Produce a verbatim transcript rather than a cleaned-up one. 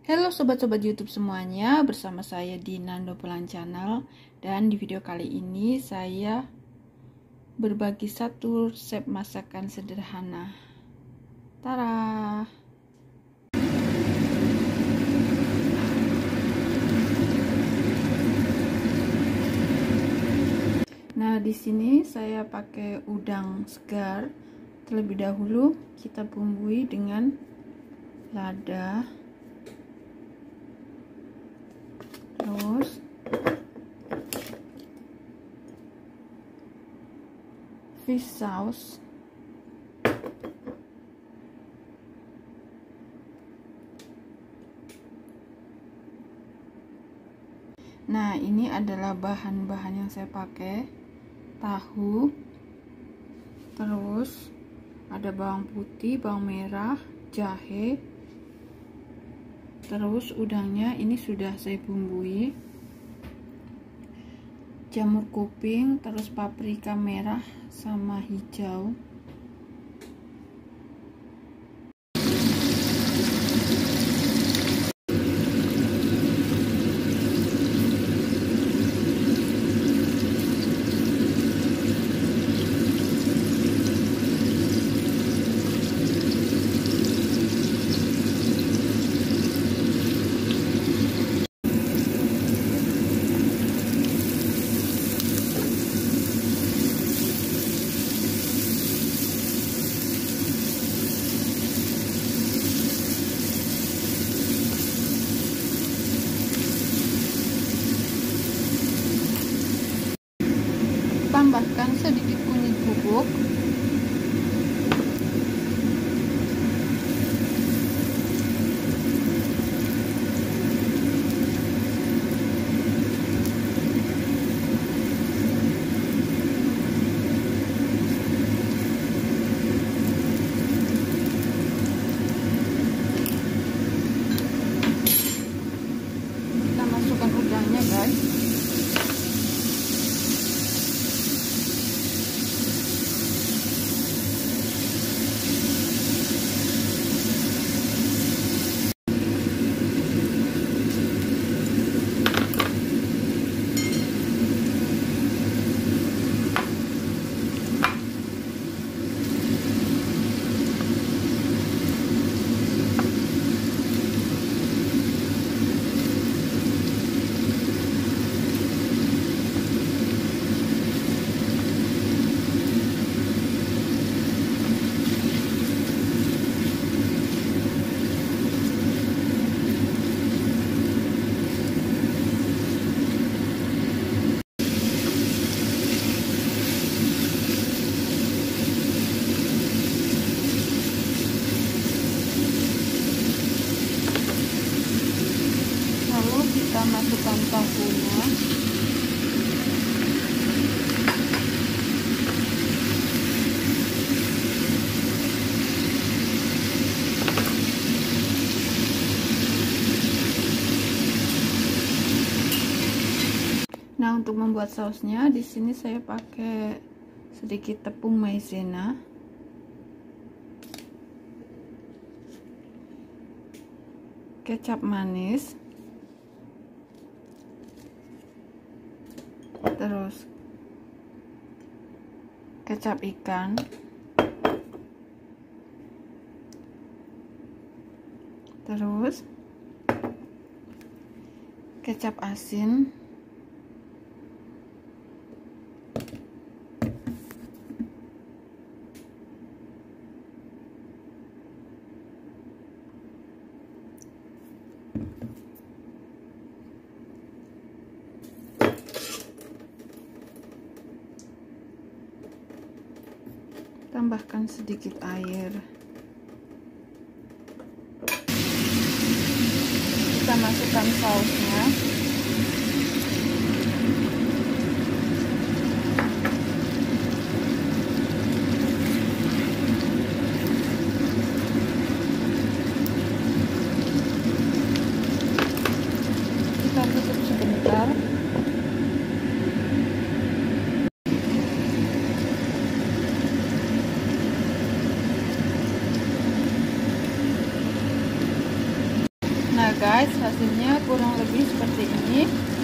Halo sobat-sobat YouTube semuanya, bersama saya di Nando Pelan Channel. Dan di video kali ini saya berbagi satu resep masakan sederhana. Tara. Nah, di sini saya pakai udang segar. Terlebih dahulu kita bumbui dengan lada, terus fish sauce, nah ini adalah bahan-bahan yang saya pakai: tahu, terus ada bawang putih, bawang merah, jahe, terus udangnya ini sudah saya bumbui, jamur kuping, terus paprika merah sama hijau, tambahkan sedikit kunyit bubuk, kita masukkan udangnya guys. Kita masukkan tahunya, nah untuk membuat sausnya di sini saya pakai sedikit tepung maizena, kecap manis, terus kecap ikan, terus kecap asin, tambahkan sedikit air, kita masukkan sausnya, kita tutup sebentar. Nah guys, hasilnya kurang lebih seperti ini.